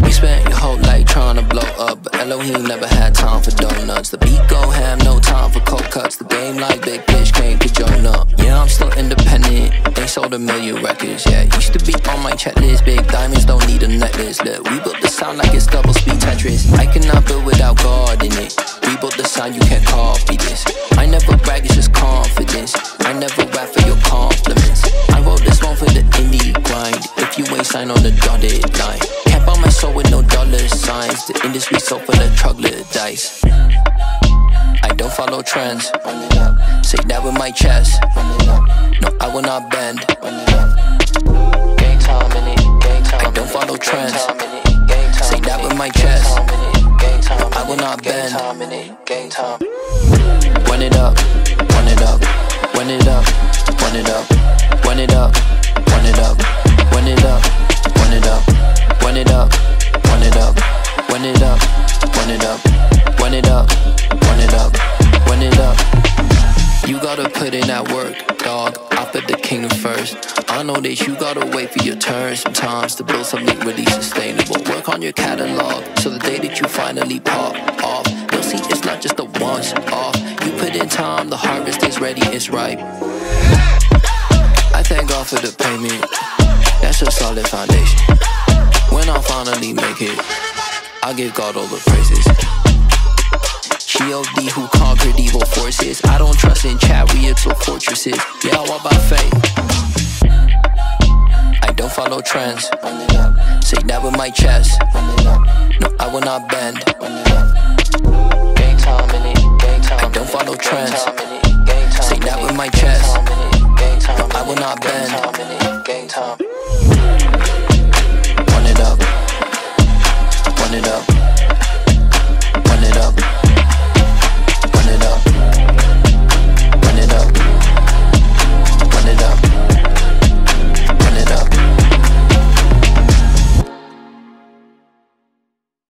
You spent your whole life trying to blow up, but Elohim never had time for donuts. The beat go ham, no time for cold cuts. The game like Big Fish came to Jonah. Yeah, I'm still independent, ain't sold a million records. Yeah, used to be on my checklist. Big diamonds don't need a necklace. Look, we built the sound like it's double speed Tetris. I cannot build without God in it. We built the sound, you can't copy this. I never brag, it's just confidence. I never rap for your compliments. I wrote this one for the indie grind. If you ain't signed on the dotted line, can't buy my soul with no dollar signs. The industry so full of troglodytes. I don't follow trends. Say that with my chest. No, I will not bend. I don't follow trends. Say that with my chest. I will not bend. Run it up, run it up, run it up, run it up, run it up, run it up, run it up, run it up, run it up, run it up, run it up, run it up, run it up, run it up, run it up. You gotta put in that work, dog. I put the kingdom first. I know that you gotta wait for your turn sometimes to build something really sustainable. Work on your catalog, so the day that you finally pop off, you'll see it's not just a once off. You put in time, the harvest is ready, it's ripe. I thank God for the payment, that's a solid foundation. When I finally make it, I give God all the praises. G.O.D. who conquered evil forces. I don't trust in chariots or fortresses. Yeah, I walk by faith. I don't follow trends. Say that with my chest. No, I will not bend. I don't follow trends. Say that with my chest. No, I will not bend.